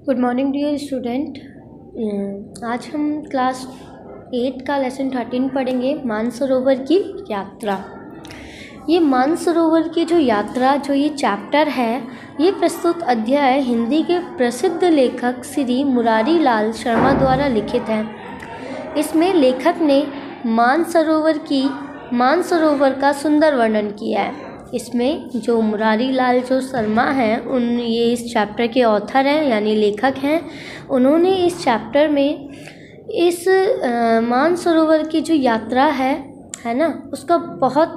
Good morning dear student. आज हम class 8 का लेसन 13 पढ़ेंगे, मानसरोवर की यात्रा। ये मानसरोवर की जो यात्रा जो ये चैप्टर है, ये प्रस्तुत अध्याय हिंदी के प्रसिद्ध लेखक श्री मुरारी लाल शर्मा द्वारा लिखित है। इसमें लेखक ने मानसरोवर का सुंदर वर्णन किया है। इसमें जो मुरारी लाल जो शर्मा हैं ये इस चैप्टर के ऑथर हैं, यानी लेखक हैं। उन्होंने इस चैप्टर में इस मानसरोवर की जो यात्रा है ना, उसका बहुत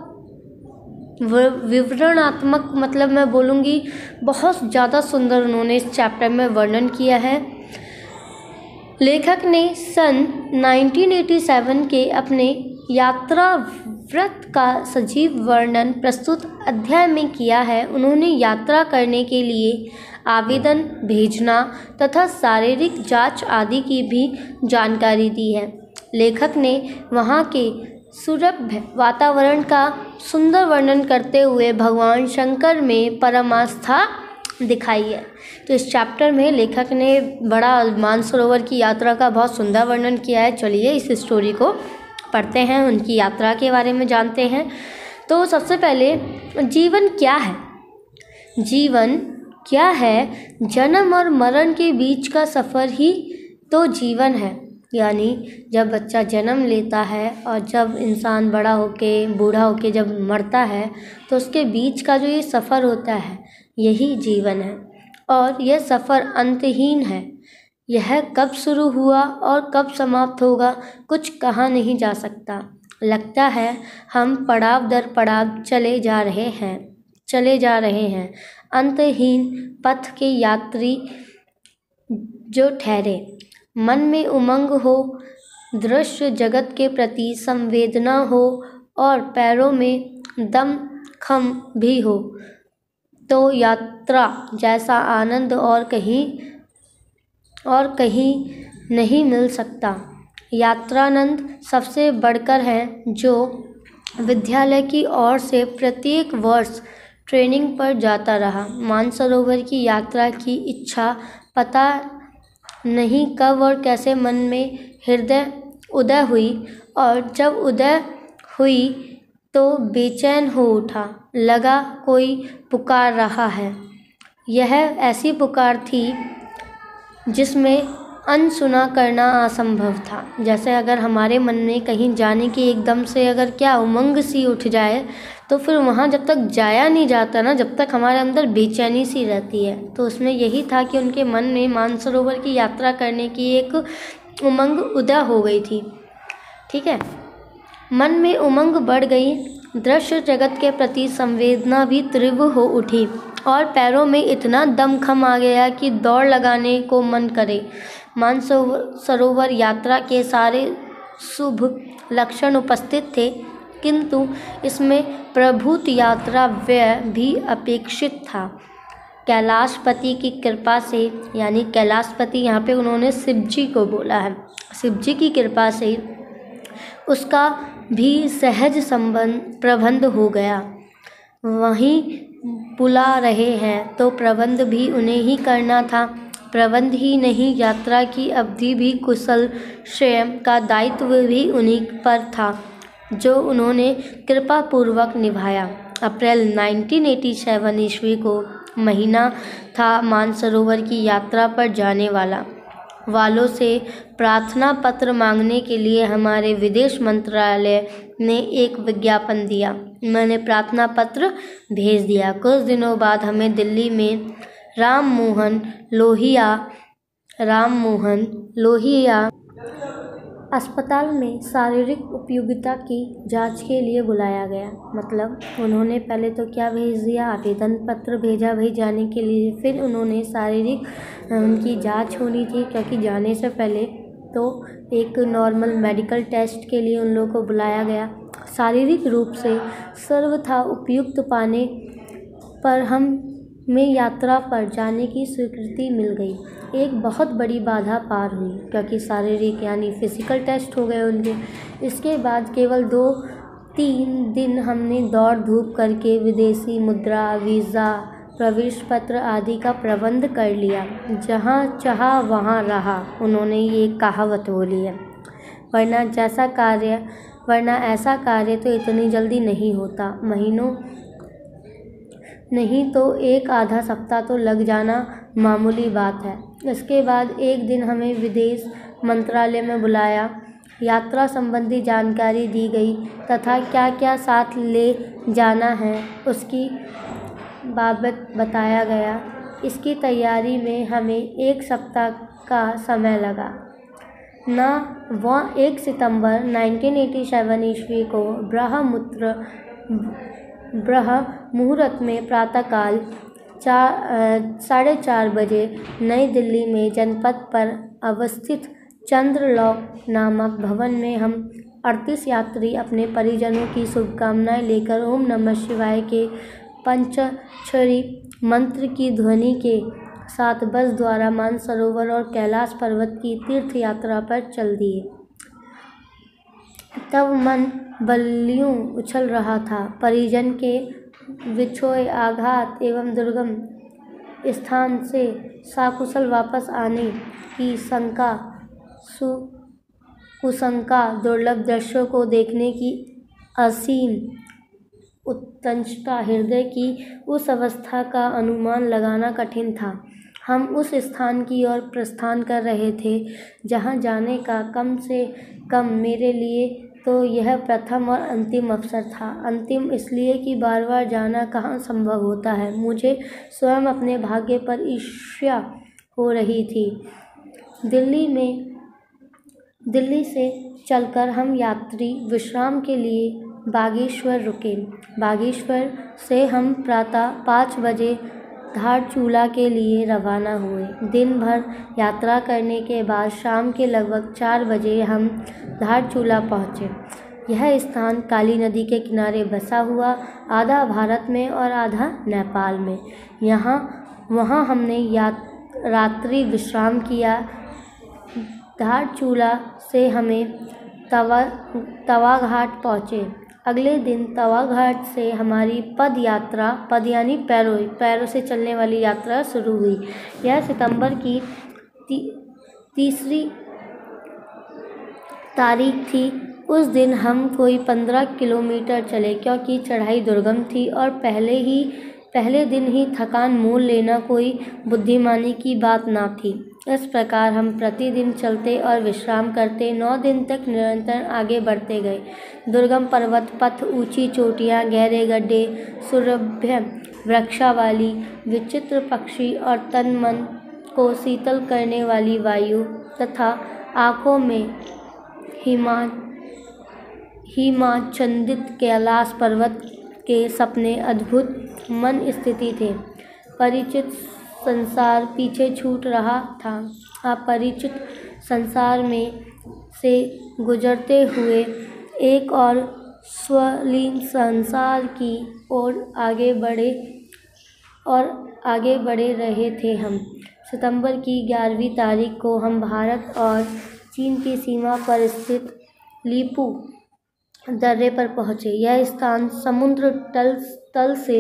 विवरणात्मक, मतलब मैं बोलूँगी बहुत ज़्यादा सुंदर उन्होंने इस चैप्टर में वर्णन किया है। लेखक ने सन 1987 के अपने यात्रा व्रत का सजीव वर्णन प्रस्तुत अध्याय में किया है। उन्होंने यात्रा करने के लिए आवेदन भेजना तथा शारीरिक जांच आदि की भी जानकारी दी है। लेखक ने वहाँ के सुरभ्य वातावरण का सुंदर वर्णन करते हुए भगवान शंकर में परम आस्था दिखाई है। तो इस चैप्टर में लेखक ने बड़ा मानसरोवर की यात्रा का बहुत सुंदर वर्णन किया है। चलिए इस स्टोरी को पढ़ते हैं, उनकी यात्रा के बारे में जानते हैं। तो सबसे पहले जीवन क्या है? जीवन क्या है? जन्म और मरण के बीच का सफ़र ही तो जीवन है। यानी जब बच्चा जन्म लेता है और जब इंसान बड़ा होके बूढ़ा होके जब मरता है, तो उसके बीच का जो ये सफ़र होता है, यही जीवन है। और यह सफ़र अंतहीन है। यह कब शुरू हुआ और कब समाप्त होगा, कुछ कहा नहीं जा सकता। लगता है हम पड़ाव दर पड़ाव चले जा रहे हैं। अंतहीन पथ के यात्री जो ठहरे, मन में उमंग हो, दृश्य जगत के प्रति संवेदना हो और पैरों में दमखम भी हो, तो यात्रा जैसा आनंद और कहीं नहीं मिल सकता। यात्रानंद सबसे बढ़कर है, जो विद्यालय की ओर से प्रत्येक वर्ष ट्रेनिंग पर जाता रहा। मानसरोवर की यात्रा की इच्छा पता नहीं कब और कैसे मन में हृदय उदय हुई, और जब उदय हुई तो बेचैन हो उठा। लगा कोई पुकार रहा है। यह ऐसी पुकार थी जिसमें अनसुना करना असंभव था। जैसे अगर हमारे मन में कहीं जाने की एकदम से अगर क्या उमंग सी उठ जाए, तो फिर वहाँ जब तक जाया नहीं जाता ना, जब तक हमारे अंदर बेचैनी सी रहती है। तो उसमें यही था कि उनके मन में मानसरोवर की यात्रा करने की एक उमंग उदय हो गई थी। ठीक है, मन में उमंग बढ़ गई, दृश्य जगत के प्रति संवेदना भी तीव्र हो उठी और पैरों में इतना दमखम आ गया कि दौड़ लगाने को मन करे। मानसरोवर यात्रा के सारे शुभ लक्षण उपस्थित थे, किंतु इसमें प्रभुत यात्रा व्यय भी अपेक्षित था। कैलाशपति की कृपा से, यानी कैलाशपति यहाँ पे उन्होंने शिव जी को बोला है, शिव जी की कृपा से उसका भी सहज प्रबंध हो गया। वहीं बुला रहे हैं तो प्रबंध भी उन्हें ही करना था। प्रबंध ही नहीं, यात्रा की अवधि भी कुशल स्वयं का दायित्व भी उन्हीं पर था, जो उन्होंने कृपापूर्वक निभाया। अप्रैल 1987 ईस्वी को महीना था मानसरोवर की यात्रा पर जाने वालों से प्रार्थना पत्र मांगने के लिए हमारे विदेश मंत्रालय ने एक विज्ञापन दिया। मैंने प्रार्थना पत्र भेज दिया। कुछ दिनों बाद हमें दिल्ली में राम मोहन लोहिया अस्पताल में शारीरिक उपयोगिता की जांच के लिए बुलाया गया। मतलब उन्होंने पहले तो क्या भेज दिया, आवेदन पत्र भेजा भाई जाने के लिए। फिर उन्होंने शारीरिक उनकी जांच होनी थी, क्योंकि जाने से पहले तो एक नॉर्मल मेडिकल टेस्ट के लिए उन लोगों को बुलाया गया। शारीरिक रूप से सर्वथा उपयुक्त पाने पर हमें यात्रा पर जाने की स्वीकृति मिल गई। एक बहुत बड़ी बाधा पार हुई, क्योंकि शारीरिक यानी फिजिकल टेस्ट हो गए उनके। इसके बाद केवल 2-3 दिन हमने दौड़ धूप करके विदेशी मुद्रा, वीज़ा प्रवेश पत्र आदि का प्रबंध कर लिया। जहाँ चाहा वहाँ रहा, उन्होंने ये कहावत बोली है। वरना ऐसा कार्य तो इतनी जल्दी नहीं होता। महीनों नहीं तो एक आधा सप्ताह तो लग जाना मामूली बात है। इसके बाद एक दिन हमें विदेश मंत्रालय में बुलाया, यात्रा संबंधी जानकारी दी गई तथा क्या क्या साथ ले जाना है उसकी बाबत बताया गया। इसकी तैयारी में हमें एक सप्ताह का समय लगा। वह 1 सितंबर 1987 ईस्वी को ब्रह्म मुहूर्त में प्रातःकाल 4:30 बजे नई दिल्ली में जनपथ पर अवस्थित चंद्रलोक नामक भवन में हम 38 यात्री अपने परिजनों की शुभकामनाएं लेकर ओम नमः शिवाय के पंचाक्षरी मंत्र की ध्वनि के साथ बस द्वारा मानसरोवर और कैलाश पर्वत की तीर्थ यात्रा पर चल दिए। तब मन बल्लियों उछल रहा था। परिजन के विछोए, आघात एवं दुर्गम स्थान से सकुशल वापस आने की कुशंका, दुर्लभ दृश्यों को देखने की असीम उत्कंठा, हृदय की उस अवस्था का अनुमान लगाना कठिन था। हम उस स्थान की ओर प्रस्थान कर रहे थे जहां जाने का कम से कम मेरे लिए तो यह प्रथम और अंतिम अवसर था। अंतिम इसलिए कि बार बार जाना कहाँ संभव होता है। मुझे स्वयं अपने भाग्य पर ईर्ष्या हो रही थी। दिल्ली से चलकर हम यात्री विश्राम के लिए बागेश्वर रुके। बागेश्वर से हम प्रातः 5 बजे धारचूला के लिए रवाना हुए। दिन भर यात्रा करने के बाद शाम के लगभग 4 बजे हम धारचूला पहुँचे। यह स्थान काली नदी के किनारे बसा हुआ, आधा भारत में और आधा नेपाल में। वहाँ हमने रात्रि विश्राम किया। धारचूला से हमें तवाघाट पहुँचे। अगले दिन तवाघाट से हमारी पद यानी पैरों से चलने वाली यात्रा शुरू हुई। यह सितंबर की 3 तारीख थी। उस दिन हम कोई 15 किलोमीटर चले क्योंकि चढ़ाई दुर्गम थी और पहले दिन ही थकान मोल लेना कोई बुद्धिमानी की बात ना थी। इस प्रकार हम प्रतिदिन चलते और विश्राम करते 9 दिन तक निरंतर आगे बढ़ते गए। दुर्गम पर्वत पथ, ऊंची चोटियां, गहरे गड्ढे, सुरभ्य वृक्षावली, विचित्र पक्षी और तन मन को शीतल करने वाली वायु तथा आँखों में हिमाच्छादित कैलाश पर्वत के सपने अद्भुत मन स्थिति थे। परिचित संसार पीछे छूट रहा था। अपरिचित संसार में से गुजरते हुए एक और स्वलीन संसार की ओर आगे बढ़े रहे थे हम। सितंबर की 11वीं तारीख को हम भारत और चीन की सीमा पर स्थित लीपू दर्रे पर पहुँचे। यह स्थान समुद्र तल से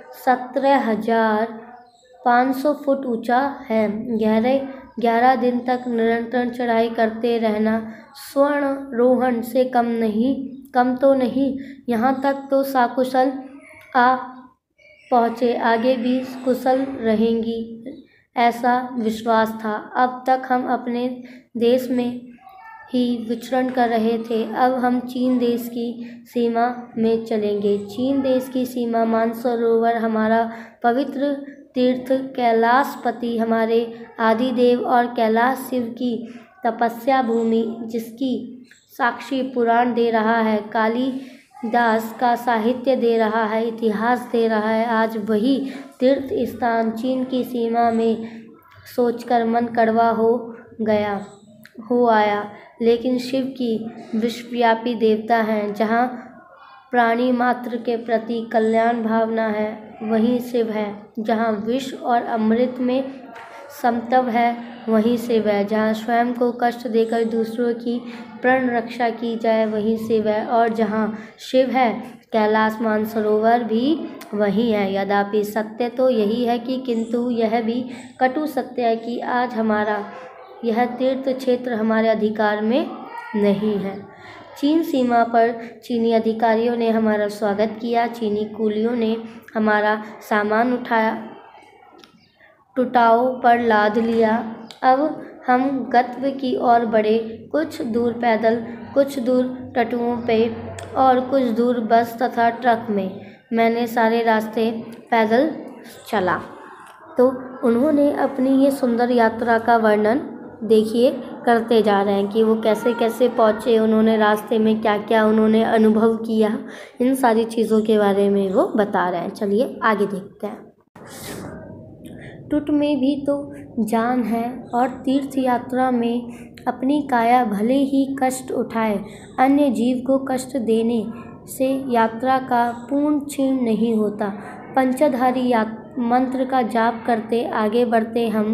17,500 फुट ऊंचा है। 11 दिन तक निरंतर चढ़ाई करते रहना स्वर्णारोहण से कम तो नहीं। यहाँ तक तो सकुशल आ पहुँचे, आगे भी कुशल रहेंगी ऐसा विश्वास था। अब तक हम अपने देश में ही विचरण कर रहे थे। अब हम चीन देश की सीमा में चलेंगे। चीन देश की सीमा मानसरोवर, हमारा पवित्र तीर्थ, कैलाशपति हमारे आदिदेव और कैलाश शिव की तपस्या भूमि, जिसकी साक्षी पुराण दे रहा है, कालिदास का साहित्य दे रहा है, इतिहास दे रहा है। आज वही तीर्थ स्थान चीन की सीमा में सोचकर मन कड़वा हो आया। लेकिन शिव की विश्वव्यापी देवता हैं। जहाँ प्राणी मात्र के प्रति कल्याण भावना है, वहीं शिव है। जहाँ विष और अमृत में समतव है वहीं से वह, जहाँ स्वयं को कष्ट देकर दूसरों की प्राण रक्षा की जाए वहीं से वह, और जहाँ शिव है कैलाश मानसरोवर भी वही है। यद्यपि सत्य तो यही है कि किंतु यह भी कटु सत्य है कि आज हमारा यह तीर्थ क्षेत्र हमारे अधिकार में नहीं है। चीन सीमा पर चीनी अधिकारियों ने हमारा स्वागत किया। चीनी कुलियों ने हमारा सामान उठाया, टुटाओ पर लाद लिया। अब हम गंतव्य की ओर बढ़े। कुछ दूर पैदल, कुछ दूर टटुओं पे और कुछ दूर बस तथा ट्रक में। मैंने सारे रास्ते पैदल चला। तो उन्होंने अपनी ये सुंदर यात्रा का वर्णन देखिए करते जा रहे हैं कि वो कैसे कैसे पहुँचे, उन्होंने रास्ते में क्या क्या उन्होंने अनुभव किया, इन सारी चीज़ों के बारे में वो बता रहे हैं। चलिए आगे देखते हैं। टुट में भी तो जान है और तीर्थ यात्रा में अपनी काया भले ही कष्ट उठाए, अन्य जीव को कष्ट देने से यात्रा का पूर्ण क्षीण नहीं होता। पंचधारी मंत्र का जाप करते आगे बढ़ते हम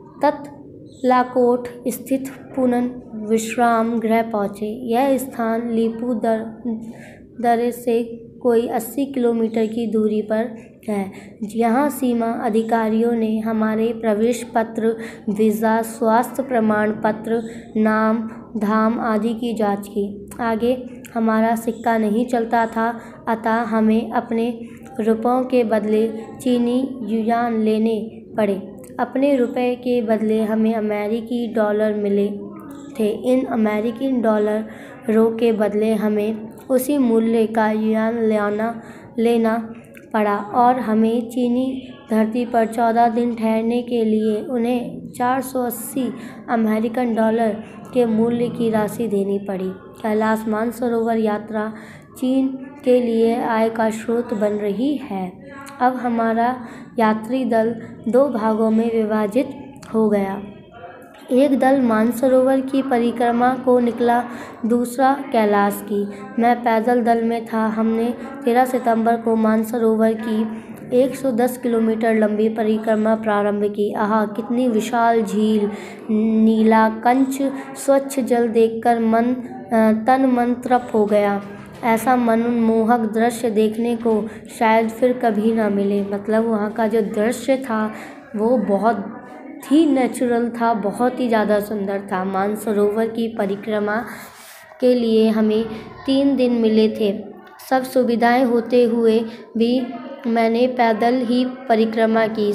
तत्लाकोट स्थित पुनन विश्राम गृह पहुँचे। यह स्थान लीपू दर्रे से कोई 80 किलोमीटर की दूरी पर है। यहाँ सीमा अधिकारियों ने हमारे प्रवेश पत्र, वीज़ा, स्वास्थ्य प्रमाण पत्र, नाम धाम आदि की जांच की। आगे हमारा सिक्का नहीं चलता था, अतः हमें अपने रुपयों के बदले चीनी युआन लेने पड़े। अपने रुपए के बदले हमें अमेरिकी डॉलर मिले थे। इन अमेरिकी डॉलरों के बदले हमें उसी मूल्य का युआन लेना पड़ा और हमें चीनी धरती पर 14 दिन ठहरने के लिए उन्हें 480 अमेरिकन डॉलर के मूल्य की राशि देनी पड़ी। कैलाश मानसरोवर यात्रा चीन के लिए आय का स्रोत बन रही है। अब हमारा यात्री दल 2 भागों में विभाजित हो गया। एक दल मानसरोवर की परिक्रमा को निकला, दूसरा कैलाश की। मैं पैदल दल में था। हमने 13 सितंबर को मानसरोवर की 110 किलोमीटर लंबी परिक्रमा प्रारंभ की। आहा, कितनी विशाल झील, नीला कंच, स्वच्छ जल देखकर तन मन तृप्त हो गया। ऐसा मनमोहक दृश्य देखने को शायद फिर कभी ना मिले। मतलब वहाँ का जो दृश्य था वो बहुत ही नेचुरल था, बहुत ही ज़्यादा सुंदर था। मानसरोवर की परिक्रमा के लिए हमें 3 दिन मिले थे। सब सुविधाएं होते हुए भी मैंने पैदल ही परिक्रमा की।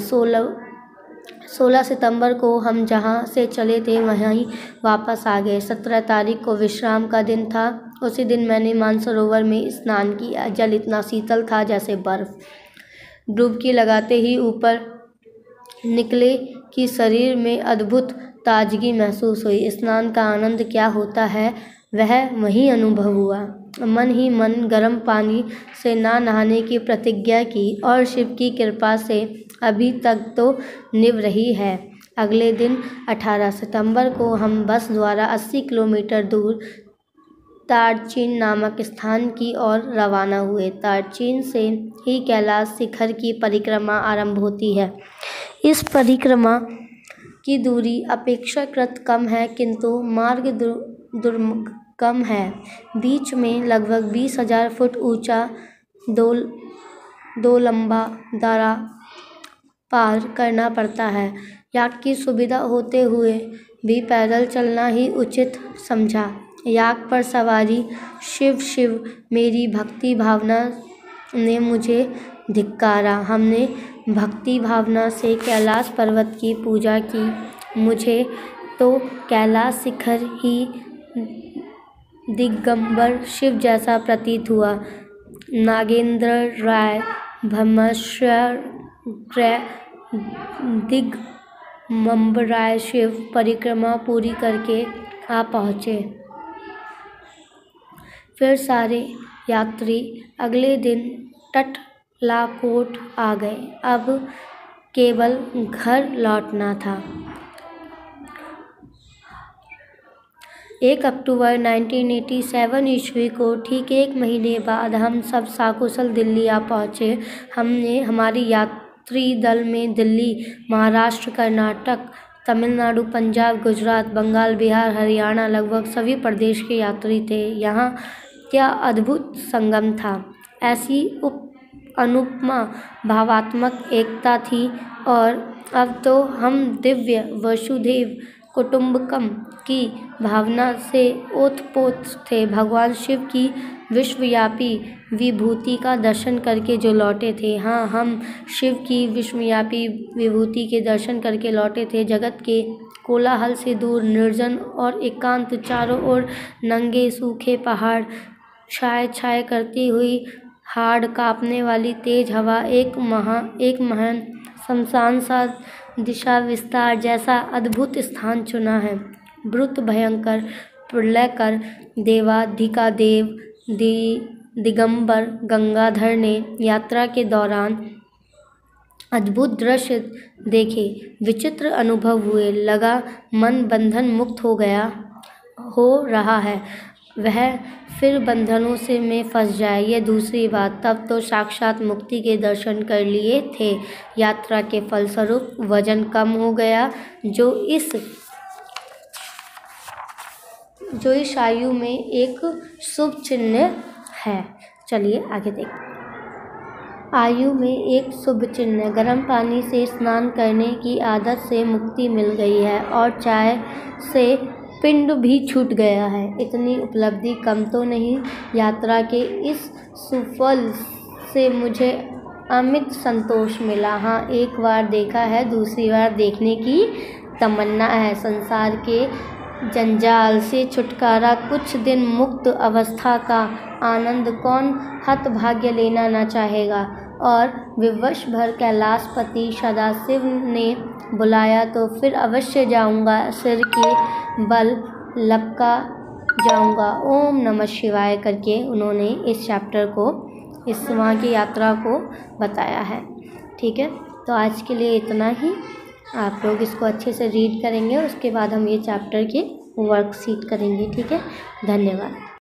16 सितंबर को हम जहां से चले थे वहीं वापस आ गए। 17 तारीख को विश्राम का दिन था। उसी दिन मैंने मानसरोवर में स्नान किया। जल इतना शीतल था जैसे बर्फ। डुबकी लगाते ही ऊपर निकले कि शरीर में अद्भुत ताजगी महसूस हुई। स्नान का आनंद क्या होता है वह वहीं अनुभव हुआ। मन ही मन गर्म पानी से ना नहाने की प्रतिज्ञा की और शिव की कृपा से अभी तक तो निभ रही है। अगले दिन 18 सितंबर को हम बस द्वारा 80 किलोमीटर दूर तारचीन नामक स्थान की ओर रवाना हुए। तारचीन से ही कैलाश शिखर की परिक्रमा आरंभ होती है। इस परिक्रमा की दूरी अपेक्षाकृत कम है, किंतु मार्ग दुर्गम है। बीच में लगभग 20,000 फुट ऊंचा दो लंबा दर्रा पार करना पड़ता है। याक की सुविधा होते हुए भी पैदल चलना ही उचित समझा। याक पर सवारी शिव शिव, मेरी भक्ति भावना ने मुझे धिक्कारा। हमने भक्ति भावना से कैलाश पर्वत की पूजा की। मुझे तो कैलाश शिखर ही दिगंबर शिव जैसा प्रतीत हुआ। नागेंद्र राय भस्मेश्वर दिगंबराय शिव परिक्रमा पूरी करके आ पहुँचे। फिर सारे यात्री अगले दिन तटलाकोट आ गए। अब केवल घर लौटना था। 1 अक्टूबर 1987 ईस्वी को ठीक 1 महीने बाद हम सब सकुशल दिल्ली आ पहुँचे। हमने हमारी यात्रा त्रिदल में दिल्ली, महाराष्ट्र, कर्नाटक, तमिलनाडु, पंजाब, गुजरात, बंगाल, बिहार, हरियाणा लगभग सभी प्रदेश के यात्री थे। यहाँ क्या अद्भुत संगम था! ऐसी अनुपमा भावात्मक एकता थी। और अब तो हम दिव्य वसुधैव कुटुम्बकम की भावना से ओतप्रोत थे। भगवान शिव की विश्वव्यापी विभूति का दर्शन करके जो लौटे थे। हाँ, हम शिव की विश्वव्यापी विभूति के दर्शन करके लौटे थे। जगत के कोलाहल से दूर, निर्जन और एकांत, चारों ओर नंगे सूखे पहाड़, छाए करती हुई, हाड़ कांपने वाली तेज हवा, एक महान शमशान सा दिशा विस्तार जैसा अद्भुत स्थान चुना है। ब्रुत भयंकर प्रलयकर देवाधिकादेव दिगंबर गंगाधर ने यात्रा के दौरान अद्भुत दृश्य देखे, विचित्र अनुभव हुए, लगा मन बंधन मुक्त हो रहा है, वह फिर बंधनों से में फंस जाए, यह दूसरी बात। तब तो साक्षात मुक्ति के दर्शन कर लिए थे। यात्रा के फलस्वरूप वजन कम हो गया, जो इस आयु में एक शुभ चिन्ह है। चलिए आगे देखते। आयु में एक शुभ चिन्ह, गर्म पानी से स्नान करने की आदत से मुक्ति मिल गई है और चाय से पिंड भी छूट गया है। इतनी उपलब्धि कम तो नहीं। यात्रा के इस सुफल से मुझे अमित संतोष मिला। हाँ, एक बार देखा है, दूसरी बार देखने की तमन्ना है। संसार के जंजाल से छुटकारा, कुछ दिन मुक्त अवस्था का आनंद कौन हतभाग्य लेना न चाहेगा। और विवश भर कैलाशपति सदाशिव ने बुलाया तो फिर अवश्य जाऊंगा, सिर के बल लपका जाऊंगा। ओम नमः शिवाय करके उन्होंने इस चैप्टर को, इस वहाँ की यात्रा को बताया है। ठीक है, तो आज के लिए इतना ही। आप लोग इसको अच्छे से रीड करेंगे और उसके बाद हम ये चैप्टर की वर्कशीट करेंगे। ठीक है, धन्यवाद।